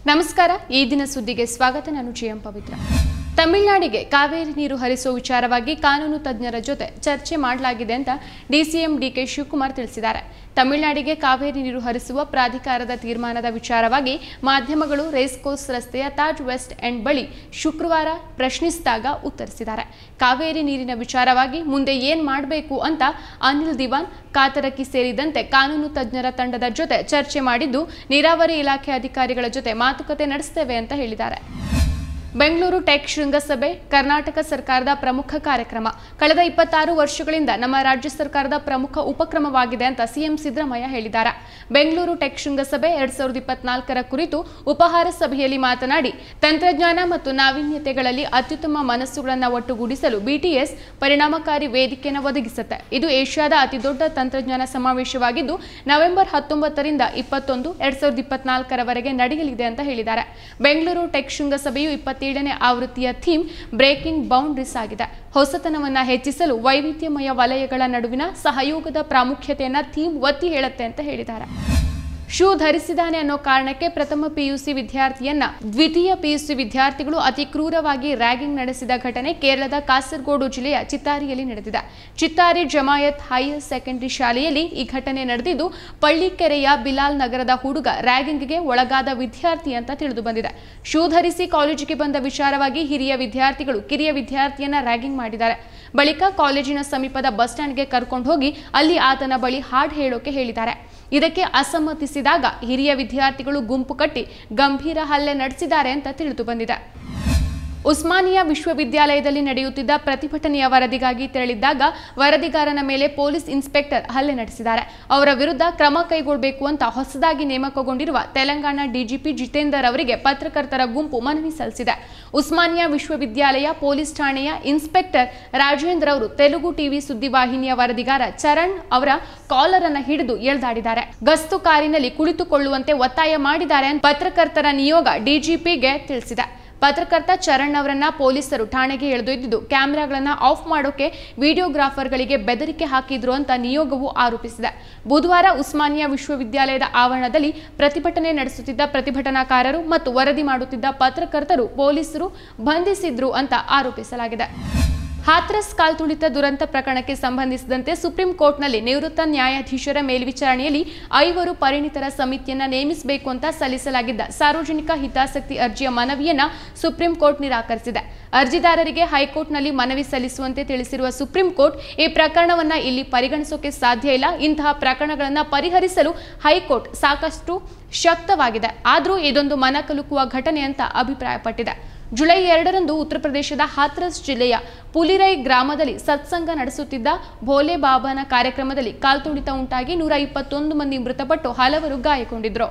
ನಮಸ್ಕಾರ ಈ ದಿನ ಸುದ್ದಿಗೆ ಸ್ವಾಗತ ನಾನು ಜಿಎಂ ಪವಿತ್ರ ತಮಿಳುನಾಡಿಗೆ ಕಾವೇರಿ ನೀರು ಹರಿಸುವ ವಿಚಾರವಾಗಿ ಕಾನೂನು ತಜ್ಞರ ಜೊತೆ ಚರ್ಚೆ ಮಾಡಲಾಗಿದೆ ಅಂತ ಡಿಸಿಎಂ ಡಿಕೆ ಶಿವಕುಮಾರ್ ತಿಳಿಸಿದ್ದಾರೆ ತಮಿಳುನಾಡಿಗೆ ಕಾವೇರಿ ನೀರು ಹರಿಸುವ ಪ್ರಾಧಿಕಾರದ ತೀರ್ಮಾನದ ವಿಚಾರವಾಗಿ ಮಾಧ್ಯಮಗಳು ರೇಸ್ ಕೋರ್ಸ್ ರಸ್ತೆಯ ತಾಜ್ ವೆಸ್ಟ್ ಎಂಡ್ ಬಳಿ ಶುಕ್ರವಾರ ಪ್ರಶ್ನಿಸಿದಾಗ ಉತ್ತರಿಸಿದ್ದಾರೆ ಕಾವೇರಿ ನೀರಿನ ವಿಚಾರವಾಗಿ ಮುಂದೆ ಏನು ಮಾಡಬೇಕು ಅಂತ ಅನಿಲ್ ದಿವಾನ್ ಕಾತರಕಿ ಸೇರಿದಂತೆ ಕಾನೂನು ತಜ್ಞರ ತಂಡದ ಜೊತೆ ಚರ್ಚೆ ಮಾಡಿದ್ದು ನೀರಾವರಿ ಇಲಾಖೆ ಅಧಿಕಾರಿಗಳ ಜೊತೆ ಮಾತುಕತೆ ನಡೆಸುತ್ತೇವೆ ಅಂತ ಹೇಳಿದ್ದಾರೆ ಬೆಂಗಳೂರು ಟೆಕ್ ಶೃಂಗಸಭೆ ಕರ್ನಾಟಕ ಸರ್ಕಾರದ ಪ್ರಮುಖ ಕಾರ್ಯಕ್ರಮ ಕಳೆದ 26 ವರ್ಷಗಳಿಂದ ನಮ್ಮ ರಾಜ್ಯ ಸರ್ಕಾರದ ಪ್ರಮುಖ ಉಪಕ್ರಮವಾಗಿದೆ ಅಂತ ಸಿಎಂ ಸಿದ್ದರಾಮಯ್ಯ ಹೇಳಿದ್ದಾರೆ ಬೆಂಗಳೂರು ಟೆಕ್ ಶೃಂಗಸಭೆ 2024ರ ಕುರಿತು ಉಪಹಾರ ಸಭೆಯಲ್ಲಿ ಮಾತನಾಡಿ ತಂತ್ರಜ್ಞಾನ ಮತ್ತು ನಾವೀನ್ಯತೆಗಳಲ್ಲಿ ಅತ್ಯುತ್ತಮ ಮನಸ್ಸುಗಳನ್ನು ಒಟ್ಟುಗೂಡಿಸಲು ಬಿಟಿಎಸ್ ಪರಿಣಾಮಕಾರಿ ವೇದಿಕೆಯನ್ನು ಒದಗಿಸುತ್ತೆ ಇದು ಏಷ್ಯಾದ ಅತಿದೊಡ್ಡ ತಂತ್ರಜ್ಞಾನ ಸಮಾವೇಶವಾಗಿದ್ದು ನವೆಂಬರ್ 19ರಿಂದ 21, 2024ರವರೆಗೆ ನಡೆಯಲಿದೆ ಅಂತ ಹೇಳಿದ್ದಾರೆ ಬೆಂಗಳೂರು ಟೆಕ್ ಶೃಂಗಸಭೆಯು 27ನೇ ಆವೃತ್ತಿಯ ಥೀಮ್ ಬ್ರೇಕಿಂಗ್ ಬೌಂಡ್ರೀಸ್ ಆಗಿದೆ ಹೊಸತನವನ್ನ ಹೆಚ್ಚಿಸಲು ವೈವಿಧ್ಯಮಯ ವಲಯಗಳ ನಡುವಿನ ಸಹಯೋಗದ ಪ್ರಾಮುಖ್ಯತೆಯನ್ನ ಥೀಮ್ ಒತ್ತಿ ಹೇಳುತ್ತೆ ಅಂತ ಹೇಳಿದ್ದಾರೆ ಶೂ ಧರಿಸಿದಾನೆ ಅನ್ನೋ ಕಾರಣಕ್ಕೆ ಪ್ರಥಮ ಪಿಯುಸಿ ವಿದ್ಯಾರ್ಥಿಯನ್ನ ದ್ವಿತೀಯ ಪಿಯುಸಿ ವಿದ್ಯಾರ್ಥಿಗಳು ಅತಿ ಕ್ರೂರವಾಗಿ ರ್ಯಾಗಿಂಗ್ ನಡೆಸಿದ ಘಟನೆ ಕೇರಳದ ಕಾಸರಗೋಡು ಜಿಲ್ಲೆಯ ಚಿತ್ತಾರಿಯಲ್ಲಿ ನಡೆದಿದೆ ಚಿತ್ತಾರಿ ಜಮಾಯತ್ ಹೈಯರ್ ಸೆಕೆಂಡರಿ ಶಾಲೆಯಲ್ಲಿ ಈ ಘಟನೆ ನಡೆದಿದ್ದು ಪಳ್ಳಿಕೆರೆಯ ಬಿಲಾಲ್ ನಗರದ ಹುಡುಗ ರ್ಯಾಗಿಂಗ್ಗೆ ಒಳಗಾದ ವಿದ್ಯಾರ್ಥಿ ಅಂತ ತಿಳಿದು ಬಂದಿದೆ ಶೂ ಧರಿಸಿ ಕಾಲೇಜಿಗೆ ಬಂದ ವಿಚಾರವಾಗಿ ಹಿರಿಯ ವಿದ್ಯಾರ್ಥಿಗಳು ಕಿರಿಯ ವಿದ್ಯಾರ್ಥಿಯನ್ನ ರ್ಯಾಗಿಂಗ್ ಮಾಡಿದ್ದಾರೆ ಬಳಿಕ ಕಾಲೇಜಿನ ಸಮೀಪದ ಬಸ್ ಸ್ಟ್ಯಾಂಡ್ಗೆ ಕರ್ಕೊಂಡು ಹೋಗಿ ಅಲ್ಲಿ ಆತನ ಬಳಿ ಹಾಡು ಹೇಳೋಕೆ ಹೇಳಿದ್ದಾರೆ ಇದಕ್ಕೆ ಅಸಮ್ಮತಿಸಿದಾಗ ಹಿರಿಯ ವಿದ್ಯಾರ್ಥಿಗಳು ಗುಂಪು ಕಟ್ಟಿ ಗಂಭೀರ ಹಲ್ಲೆ ನಡೆಸಿದ್ದಾರೆ ಅಂತ ತಿಳಿದು ಬಂದಿದೆ ಉಸ್ಮಾನಿಯಾ ವಿಶ್ವವಿದ್ಯಾಲಯದಲ್ಲಿ ನಡೆಯುತ್ತಿದ್ದ ಪ್ರತಿಭಟನೆಯ ವರದಿಗಾಗಿ ತೆರಳಿದ್ದಾಗ ವರದಿಗಾರನ ಮೇಲೆ ಪೊಲೀಸ್ ಇನ್ಸ್ಪೆಕ್ಟರ್ ಹಲ್ಲೆ ನಡೆಸಿದ್ದಾರೆ ಅವರ ವಿರುದ್ಧ ಕ್ರಮ ಕೈಗೊಳ್ಳಬೇಕು ಅಂತ ಹೊಸದಾಗಿ ನೇಮಕಗೊಂಡಿರುವ ತೆಲಂಗಾಣ ಡಿಜಿಪಿ ಜಿತೇಂದರ್ ಅವರಿಗೆ ಪತ್ರಕರ್ತರ ಗುಂಪು ಮನವಿ ಸಲ್ಲಿಸಿದೆ ಉಸ್ಮಾನಿಯಾ ವಿಶ್ವವಿದ್ಯಾಲಯ ಪೊಲೀಸ್ ಠಾಣೆಯ ಇನ್ಸ್ಪೆಕ್ಟರ್ ರಾಜೇಂದ್ರ ಅವರು ತೆಲುಗು ಟಿವಿ ಸುದ್ದಿವಾಹಿನಿಯ ವರದಿಗಾರ ಚರಣ್ ಅವರ ಕಾಲರ್ ಅನ್ನು ಹಿಡಿದು ಎಳೆದಾಡಿದ್ದಾರೆ ಗಸ್ತು ಕಾರಿನಲ್ಲಿ ಕುಳಿತುಕೊಳ್ಳುವಂತೆ ಒತ್ತಾಯ ಮಾಡಿದ್ದಾರೆ ಅಂತ ಪತ್ರಕರ್ತರ ನಿಯೋಗ ಡಿಜಿಪಿಗೆ ತಿಳಿಸಿದೆ ಪತ್ರಕರ್ತ ಚರಣ್ ಅವರನ್ನ ಪೊಲೀಸರು ಠಾಣೆಗೆ ಎಳೆದೊಯ್ದಿದ್ದು ಕ್ಯಾಮೆರಾಗಳನ್ನ ಆಫ್ ಮಾಡೋಕೆ ವಿಡಿಯೋಗ್ರಾಫರ್ಗಳಿಗೆ ಬೆದರಿಕೆ ಹಾಕಿದ್ರು ಅಂತ ನಿಯೋಗವು ಆರೋಪಿಸಿದೆ ಬುಧವಾರ ಉಸ್ಮಾನಿಯಾ ವಿಶ್ವವಿದ್ಯಾಲಯದ ಆವರಣದಲ್ಲಿ ಪ್ರತಿಭಟನೆ ನಡೆಸುತ್ತಿದ್ದ ಪ್ರತಿಭಟನಾಕಾರರು ಮತ್ತು ವರದಿ ಮಾಡುತ್ತಿದ್ದ ಪತ್ರಕರ್ತರು ಪೊಲೀಸರು ಬಂಧಿಸಿದ್ರು ಅಂತ ಆರೋಪಿಸಲಾಗಿದೆ ಹಾಥ್ರಸ್ ಕಾಲ್ತುಳಿತ ದುರಂತ ಪ್ರಕರಣಕ್ಕೆ ಸಂಬಂಧಿಸಿದಂತೆ ಸುಪ್ರೀಂ ಕೋರ್ಟ್ನಲ್ಲಿ ನಿವೃತ್ತ ನ್ಯಾಯಾಧೀಶರ ಮೇಲ್ವಿಚಾರಣೆಯಲ್ಲಿ 5 ಪರಿಣಿತರ ಸಮಿತಿಯನ್ನ ನೇಮಿಸಬೇಕು ಅಂತ ಸಲ್ಲಿಸಲಾಗಿದ್ದ ಸಾರ್ವಜನಿಕ ಹಿತಾಸಕ್ತಿ ಅರ್ಜಿಯ ಮನವಿಯನ್ನ ಸುಪ್ರೀಂ ಕೋರ್ಟ್ ನಿರಾಕರಿಸಿದೆ ಅರ್ಜಿದಾರರಿಗೆ ಹೈಕೋರ್ಟ್ನಲ್ಲಿ ಮನವಿ ಸಲ್ಲಿಸುವಂತೆ ತಿಳಿಸಿರುವ ಸುಪ್ರೀಂ ಕೋರ್ಟ್ ಈ ಪ್ರಕರಣವನ್ನ ಇಲ್ಲಿ ಪರಿಗಣಿಸೋಕೆ ಸಾಧ್ಯ ಇಲ್ಲ ಇಂತಹ ಪ್ರಕರಣಗಳನ್ನು ಪರಿಹರಿಸಲು ಹೈಕೋರ್ಟ್ ಸಾಕಷ್ಟು ಶಕ್ತವಾಗಿದೆ ಆದರೂ ಇದೊಂದು ಮನಕಲುಕುವ ಘಟನೆ ಅಂತ ಅಭಿಪ್ರಾಯಪಟ್ಟಿದೆ ಜುಲೈ 2ರಂದು ಉತ್ತರ ಪ್ರದೇಶದ ಹಾಥ್ರಸ್ ಜಿಲ್ಲೆಯ ಪುಲಿರೈ ಗ್ರಾಮದಲ್ಲಿ ಸತ್ಸಂಗ ನಡೆಸುತ್ತಿದ್ದ ಭೋಲೆ ಬಾಬಾನ ಕಾರ್ಯಕ್ರಮದಲ್ಲಿ ಕಾಲ್ತುಳಿತ ಉಂಟಾಗಿ 121 ಮಂದಿ ಮೃತಪಟ್ಟು ಹಲವರು ಗಾಯಗೊಂಡಿದ್ರು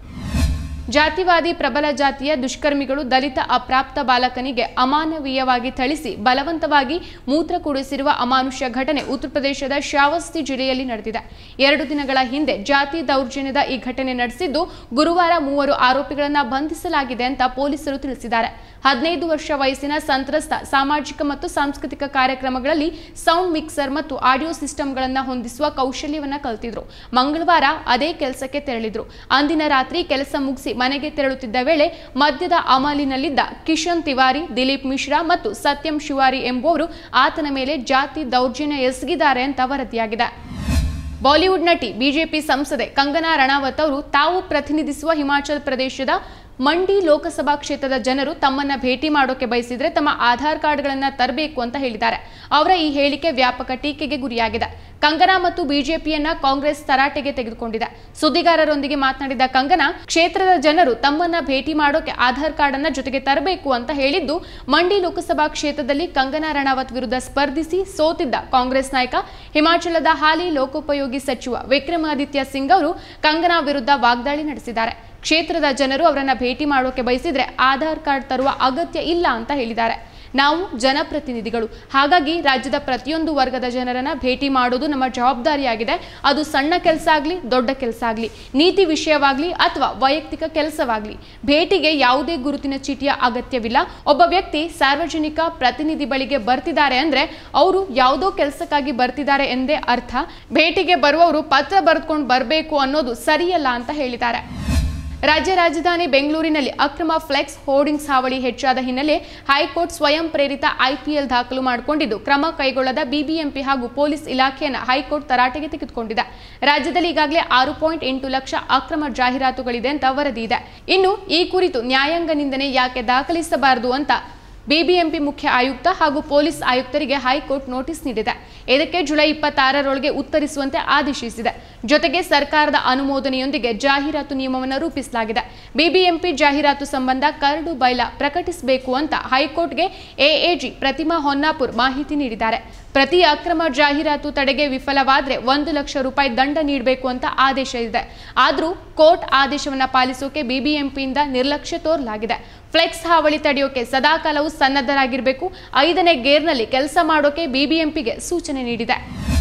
ಜಾತಿವಾದಿ ಪ್ರಬಲ ಜಾತಿಯ ದುಷ್ಕರ್ಮಿಗಳು ದಲಿತ ಅಪ್ರಾಪ್ತ ಬಾಲಕನಿಗೆ ಅಮಾನವೀಯವಾಗಿ ಥಳಿಸಿ ಬಲವಂತವಾಗಿ ಮೂತ್ರ ಕುಡಿಸಿರುವ ಅಮಾನುಷ್ಯ ಘಟನೆ ಉತ್ತರ ಪ್ರದೇಶದ ಶ್ರಾವಸ್ತಿ ಜಿಲ್ಲೆಯಲ್ಲಿ ನಡೆದಿದೆ 2 ದಿನಗಳ ಹಿಂದೆ ಜಾತಿ ದೌರ್ಜನ್ಯದ ಈ ಘಟನೆ ನಡೆಸಿದ್ದು ಗುರುವಾರ 3 ಆರೋಪಿಗಳನ್ನು ಬಂಧಿಸಲಾಗಿದೆ ಅಂತ ಪೊಲೀಸರು ತಿಳಿಸಿದ್ದಾರೆ 15 ವರ್ಷ ವಯಸ್ಸಿನ ಸಂತ್ರಸ್ತ ಸಾಮಾಜಿಕ ಮತ್ತು ಸಾಂಸ್ಕೃತಿಕ ಕಾರ್ಯಕ್ರಮಗಳಲ್ಲಿ ಸೌಂಡ್ ಮಿಕ್ಸರ್ ಮತ್ತು ಆಡಿಯೋ ಸಿಸ್ಟಮ್ಗಳನ್ನು ಹೊಂದಿಸುವ ಕೌಶಲ್ಯವನ್ನು ಕಲಿತಿದ್ರು ಮಂಗಳವಾರ ಅದೇ ಕೆಲಸಕ್ಕೆ ತೆರಳಿದ್ರು ಅಂದಿನ ರಾತ್ರಿ ಕೆಲಸ ಮುಗಿಸಿ ಮನೆಗೆ ತೆರಳುತ್ತಿದ್ದ ವೇಳೆ ಮದ್ಯದ ಅಮಲಿನಲ್ಲಿದ್ದ ಕಿಶನ್ ತಿವಾರಿ ದಿಲೀಪ್ ಮಿಶ್ರಾ ಮತ್ತು ಸತ್ಯಂ ಶಿವಾರಿ ಎಂಬುವರು ಆತನ ಮೇಲೆ ಜಾತಿ ದೌರ್ಜನ್ಯ ಎಸಗಿದ್ದಾರೆ ಅಂತ ವರದಿಯಾಗಿದೆ ಬಾಲಿವುಡ್ ನಟಿ ಬಿಜೆಪಿ ಸಂಸದೆ ಕಂಗನಾ ರಣಾವತ್ ಅವರು ತಾವು ಪ್ರತಿನಿಧಿಸುವ ಹಿಮಾಚಲ ಪ್ರದೇಶದ ಮಂಡಿ ಲೋಕಸಭಾ ಕ್ಷೇತ್ರದ ಜನರು ತಮ್ಮನ್ನ ಭೇಟಿ ಮಾಡೋಕೆ ಬಯಸಿದ್ರೆ ತಮ್ಮ ಆಧಾರ್ ಕಾರ್ಡ್ಗಳನ್ನು ತರಬೇಕು ಅಂತ ಹೇಳಿದ್ದಾರೆ ಅವರ ಈ ಹೇಳಿಕೆ ವ್ಯಾಪಕ ಟೀಕೆಗೆ ಗುರಿಯಾಗಿದೆ ಕಂಗನಾ ಮತ್ತು ಬಿಜೆಪಿಯನ್ನ ಕಾಂಗ್ರೆಸ್ ತರಾಟೆಗೆ ತೆಗೆದುಕೊಂಡಿದೆ ಸುದ್ದಿಗಾರರೊಂದಿಗೆ ಮಾತನಾಡಿದ ಕಂಗನಾ ಕ್ಷೇತ್ರದ ಜನರು ತಮ್ಮನ್ನ ಭೇಟಿ ಮಾಡೋಕೆ ಆಧಾರ್ ಕಾರ್ಡ್ ಅನ್ನ ಜೊತೆಗೆ ತರಬೇಕು ಅಂತ ಹೇಳಿದ್ದು ಮಂಡಿ ಲೋಕಸಭಾ ಕ್ಷೇತ್ರದಲ್ಲಿ ಕಂಗನಾ ರಣಾವತ್ ವಿರುದ್ಧ ಸ್ಪರ್ಧಿಸಿ ಸೋತಿದ್ದ ಕಾಂಗ್ರೆಸ್ ನಾಯಕ ಹಿಮಾಚಲದ ಹಾಲಿ ಲೋಕೋಪಯೋಗಿ ಸಚಿವ ವಿಕ್ರಮಾದಿತ್ಯ ಸಿಂಗ್ ಅವರು ಕಂಗನಾ ವಿರುದ್ಧ ವಾಗ್ದಾಳಿ ನಡೆಸಿದ್ದಾರೆ ಕ್ಷೇತ್ರದ ಜನರು ಅವರನ್ನ ಭೇಟಿ ಮಾಡೋಕೆ ಬಯಸಿದ್ರೆ ಆಧಾರ್ ಕಾರ್ಡ್ ತರುವ ಅಗತ್ಯ ಇಲ್ಲ ಅಂತ ಹೇಳಿದ್ದಾರೆ ನಾವು ಜನಪ್ರತಿನಿಧಿಗಳು ಹಾಗಾಗಿ ರಾಜ್ಯದ ಪ್ರತಿಯೊಂದು ವರ್ಗದ ಜನರನ್ನ ಭೇಟಿ ಮಾಡೋದು ನಮ್ಮ ಜವಾಬ್ದಾರಿಯಾಗಿದೆ ಅದು ಸಣ್ಣ ಕೆಲಸ ಆಗಲಿ ದೊಡ್ಡ ಕೆಲಸ ಆಗಲಿ ನೀತಿ ವಿಷಯವಾಗಲಿ ಅಥವಾ ವೈಯಕ್ತಿಕ ಕೆಲಸವಾಗಲಿ ಭೇಟಿಗೆ ಯಾವುದೇ ಗುರುತಿನ ಚೀಟಿಯ ಅಗತ್ಯವಿಲ್ಲ ಒಬ್ಬ ವ್ಯಕ್ತಿ ಸಾರ್ವಜನಿಕ ಪ್ರತಿನಿಧಿ ಬಳಿಗೆ ಬರ್ತಿದ್ದಾರೆ ಅಂದ್ರೆ ಅವರು ಯಾವುದೋ ಕೆಲಸಕ್ಕಾಗಿ ಬರ್ತಿದ್ದಾರೆ ಎಂದೇ ಅರ್ಥ ಭೇಟಿಗೆ ಬರುವವರು ಪತ್ರ ಬರೆದುಕೊಂಡು ಬರಬೇಕು ಅನ್ನೋದು ಸರಿಯಲ್ಲ ಅಂತ ಹೇಳಿದ್ದಾರೆ ರಾಜ್ಯ ರಾಜಧಾನಿ ಬೆಂಗಳೂರಿನಲ್ಲಿ ಅಕ್ರಮ ಫ್ಲೆಕ್ಸ್ ಹೋರ್ಡಿಂಗ್ಸ್ ಹಾವಳಿ ಹೆಚ್ಚಾದ ಹಿನ್ನೆಲೆ ಹೈಕೋರ್ಟ್ ಸ್ವಯಂ ಪ್ರೇರಿತ ಐಪಿಎಲ್ ದಾಖಲು ಮಾಡಿಕೊಂಡಿದ್ದು ಕ್ರಮ ಕೈಗೊಳ್ಳದ ಬಿಬಿಎಂಪಿ ಹಾಗೂ ಪೊಲೀಸ್ ಇಲಾಖೆಯನ್ನು ಹೈಕೋರ್ಟ್ ತರಾಟೆಗೆ ತೆಗೆದುಕೊಂಡಿದೆ. ರಾಜ್ಯದಲ್ಲಿ ಈಗಾಗಲೇ 6.8 ಲಕ್ಷ ಅಕ್ರಮ ಜಾಹೀರಾತುಗಳಿದೆ ಅಂತ ವರದಿ ಇದೆ. ಇನ್ನು ಈ ಕುರಿತು ನ್ಯಾಯಾಂಗ ನಿಂದನೆ ಯಾಕೆ ದಾಖಲಿಸಬಾರದು ಅಂತ ಬಿಬಿಎಂಪಿ ಮುಖ್ಯ ಆಯುಕ್ತ ಹಾಗೂ ಪೊಲೀಸ್ ಆಯುಕ್ತರಿಗೆ ಹೈಕೋರ್ಟ್ ನೋಟಿಸ್ ನೀಡಿದೆ. ಇದಕ್ಕೆ ಜುಲೈ 26ರೊಳಗೆ ಉತ್ತರಿಸುವಂತೆ ಆದೇಶಿಸಿದೆ. ಜೊತೆಗೆ ಸರ್ಕಾರದ ಅನುಮೋದನೆಯೊಂದಿಗೆ ಜಾಹೀರಾತು ನಿಯಮವನ್ನು ರೂಪಿಸಲಾಗಿದೆ. ಬಿಬಿಎಂಪಿ ಜಾಹೀರಾತು ಸಂಬಂಧ ಕರಡು ಬೈಲಾ ಪ್ರಕಟಿಸಬೇಕು ಅಂತ ಹೈಕೋರ್ಟ್ಗೆ ಎಎಜಿ ಪ್ರತಿಮಾ ಹೊನ್ನಾಪುರ್ ಮಾಹಿತಿ ನೀಡಿದ್ದಾರೆ. ಪ್ರತಿ ಅಕ್ರಮ ಜಾಹೀರಾತು ತಡೆಗೆ ವಿಫಲವಾದರೆ 1 ಲಕ್ಷ ರೂಪಾಯಿ ದಂಡ ನೀಡಬೇಕು ಅಂತ ಆದೇಶ ಇದೆ. ಆದರೂ ಕೋರ್ಟ್ ಆದೇಶವನ್ನು ಪಾಲಿಸೋಕೆ ಬಿಬಿಎಂಪಿಯಿಂದ ನಿರ್ಲಕ್ಷ್ಯ ತೋರಲಾಗಿದೆ. ಫ್ಲೆಕ್ಸ್ ಹಾವಳಿ ತಡೆಯೋಕೆ ಸದಾಕಾಲವೂ ಸನ್ನದ್ಧರಾಗಿರಬೇಕು. 5ನೇ ಗೇರ್ನಲ್ಲಿ ಕೆಲಸ ಮಾಡೋಕೆ ಬಿಬಿಎಂಪಿಗೆ ಸೂಚನೆ ನೀಡಿದೆ.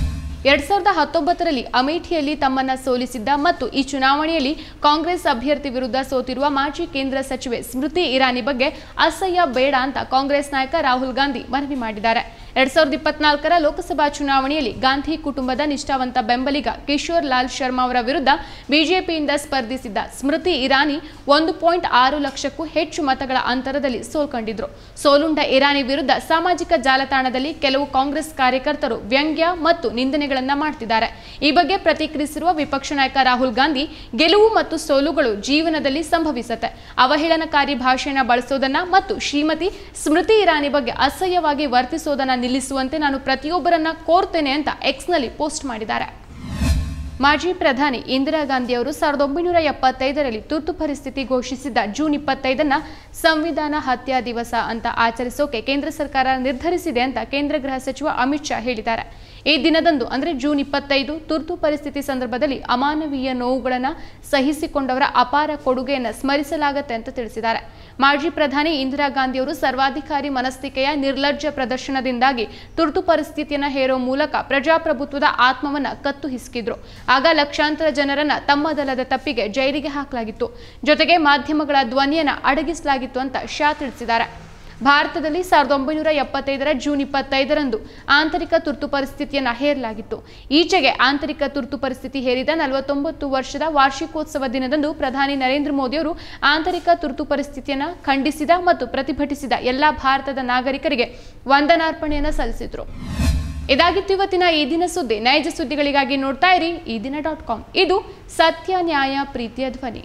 2019ರಲ್ಲಿ ಅಮೇಠಿಯಲ್ಲಿ ತಮ್ಮನ್ನ ಸೋಲಿಸಿದ್ದ ಮತ್ತು ಈ ಚುನಾವಣೆಯಲ್ಲಿ ಕಾಂಗ್ರೆಸ್ ಅಭ್ಯರ್ಥಿ ವಿರುದ್ಧ ಸೋತಿರುವ ಮಾಜಿ ಕೇಂದ್ರ ಸಚಿವೆ ಸ್ಮೃತಿ ಇರಾನಿ ಬಗ್ಗೆ ಅಸಹ್ಯ ಬೇಡ ಅಂತ ಕಾಂಗ್ರೆಸ್ ನಾಯಕ ರಾಹುಲ್ ಗಾಂಧಿ ಮನವಿ ಮಾಡಿದ್ದಾರೆ. 2024ರ ಲೋಕಸಭಾ ಚುನಾವಣೆಯಲ್ಲಿ ಗಾಂಧಿ ಕುಟುಂಬದ ನಿಷ್ಠಾವಂತ ಬೆಂಬಲಿಗ ಕಿಶೋರ್ ಲಾಲ್ ಶರ್ಮಾ ಅವರ ವಿರುದ್ಧ ಬಿಜೆಪಿಯಿಂದ ಸ್ಪರ್ಧಿಸಿದ್ದ ಸ್ಮೃತಿ ಇರಾನಿ 1.6 ಲಕ್ಷಕ್ಕೂ ಹೆಚ್ಚು ಮತಗಳ ಅಂತರದಲ್ಲಿ ಸೋಲ್ಕೊಂಡಿದ್ರು. ಸೋಲುಂಡ ಇರಾನಿ ವಿರುದ್ಧ ಸಾಮಾಜಿಕ ಜಾಲತಾಣದಲ್ಲಿ ಕೆಲವು ಕಾಂಗ್ರೆಸ್ ಕಾರ್ಯಕರ್ತರು ವ್ಯಂಗ್ಯ ಮತ್ತು ನಿಂದನೆಗಳನ್ನ ಮಾಡ್ತಿದ್ದಾರೆ. ಈ ಬಗ್ಗೆ ಪ್ರತಿಕ್ರಿಯಿಸಿರುವ ವಿಪಕ್ಷ ನಾಯಕ ರಾಹುಲ್ ಗಾಂಧಿ, ಗೆಲುವು ಮತ್ತು ಸೋಲುಗಳು ಜೀವನದಲ್ಲಿ ಸಂಭವಿಸುತ್ತೆ. ಅವಹೇಳನಕಾರಿ ಭಾಷೆಯನ್ನು ಬಳಸೋದನ್ನ ಮತ್ತು ಶ್ರೀಮತಿ ಸ್ಮೃತಿ ಇರಾನಿ ಬಗ್ಗೆ ಅಸಹ್ಯವಾಗಿ ವರ್ತಿಸೋದನ್ನ ನಿಲ್ಲಿಸುವಂತೆ ನಾನು ಪ್ರತಿಯೊಬ್ಬರನ್ನ ಕೋರ್ತೇನೆ ಅಂತ ಎಕ್ಸ್ನಲ್ಲಿ ಪೋಸ್ಟ್ ಮಾಡಿದ್ದಾರೆ. ಮಾಜಿ ಪ್ರಧಾನಿ ಇಂದಿರಾ ಗಾಂಧಿ ಅವರು 1975ರಲ್ಲಿ ತುರ್ತು ಪರಿಸ್ಥಿತಿ ಘೋಷಿಸಿದ್ದ ಜೂನ್ 25ನ್ನ ಸಂವಿಧಾನ ಹತ್ಯಾ ದಿವಸ ಅಂತ ಆಚರಿಸೋಕೆ ಕೇಂದ್ರ ಸರ್ಕಾರ ನಿರ್ಧರಿಸಿದೆ ಅಂತ ಕೇಂದ್ರ ಗೃಹ ಸಚಿವ ಅಮಿತ್ ಶಾ ಹೇಳಿದ್ದಾರೆ. ಈ ದಿನದಂದು ಅಂದರೆ ಜೂನ್ 25 ತುರ್ತು ಪರಿಸ್ಥಿತಿ ಸಂದರ್ಭದಲ್ಲಿ ಅಮಾನವೀಯ ನೋವುಗಳನ್ನು ಸಹಿಸಿಕೊಂಡವರ ಅಪಾರ ಕೊಡುಗೆಯನ್ನು ಸ್ಮರಿಸಲಾಗುತ್ತೆ ಅಂತ ತಿಳಿಸಿದ್ದಾರೆ. ಮಾಜಿ ಪ್ರಧಾನಿ ಇಂದಿರಾ ಗಾಂಧಿ ಅವರು ಸರ್ವಾಧಿಕಾರಿ ಮನಸ್ಥಿಕೆಯ ನಿರ್ಲಜ್ಜ ಪ್ರದರ್ಶನದಿಂದಾಗಿ ತುರ್ತು ಪರಿಸ್ಥಿತಿಯನ್ನು ಹೇರೋ ಮೂಲಕ ಪ್ರಜಾಪ್ರಭುತ್ವದ ಆತ್ಮವನ್ನು ಕತ್ತು ಹಿಸುಕಿದ್ರು. ಆಗ ಲಕ್ಷಾಂತರ ಜನರನ್ನ ತಮ್ಮದಲ್ಲದ ತಪ್ಪಿಗೆ ಜೈಲಿಗೆ ಹಾಕಲಾಗಿತ್ತು. ಜೊತೆಗೆ ಮಾಧ್ಯಮಗಳ ಧ್ವನಿಯನ್ನು ಅಡಗಿಸಲಾಗಿತ್ತು ಅಂತ ಶಾ ತಿಳಿಸಿದ್ದಾರೆ. ಭಾರತದಲ್ಲಿ 1975ರ ಜೂನ್ 25ರಂದು ಆಂತರಿಕ ತುರ್ತು ಪರಿಸ್ಥಿತಿಯನ್ನು ಹೇರಲಾಗಿತ್ತು. ಈಚೆಗೆ ಆಂತರಿಕ ತುರ್ತು ಪರಿಸ್ಥಿತಿ ಹೇರಿದ 49 ವರ್ಷದ ವಾರ್ಷಿಕೋತ್ಸವ ದಿನದಂದು ಪ್ರಧಾನಿ ನರೇಂದ್ರ ಮೋದಿ ಅವರು ಆಂತರಿಕ ತುರ್ತು ಪರಿಸ್ಥಿತಿಯನ್ನು ಖಂಡಿಸಿದ ಮತ್ತು ಪ್ರತಿಭಟಿಸಿದ ಎಲ್ಲ ಭಾರತದ ನಾಗರಿಕರಿಗೆ ವಂದನಾರ್ಪಣೆಯನ್ನು ಸಲ್ಲಿಸಿದರು. ಇದಾಗಿತ್ತು ಇವತ್ತಿನ ಈ ದಿನ ಸುದ್ದಿ. ನೈಜ ಸುದ್ದಿಗಳಿಗಾಗಿ ನೋಡ್ತಾ ಇರಿ ಈದಿನ.com. ಇದು ಸತ್ಯ, ನ್ಯಾಯ, ಪ್ರೀತಿಯ ಧ್ವನಿ.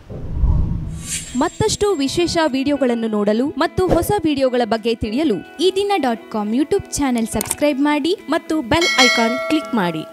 ಮತ್ತಷ್ಟು ವಿಶೇಷ ವಿಡಿಯೋಗಳನ್ನು ನೋಡಲು ಮತ್ತು ಹೊಸ ವಿಡಿಯೋಗಳ ಬಗ್ಗೆ ತಿಳಿಯಲು ಈದಿನ.com ಯೂಟ್ಯೂಬ್ ಚಾನೆಲ್ ಸಬ್ಸ್ಕ್ರೈಬ್ ಮಾಡಿ ಮತ್ತು ಬೆಲ್ ಐಕಾನ್ ಕ್ಲಿಕ್ ಮಾಡಿ.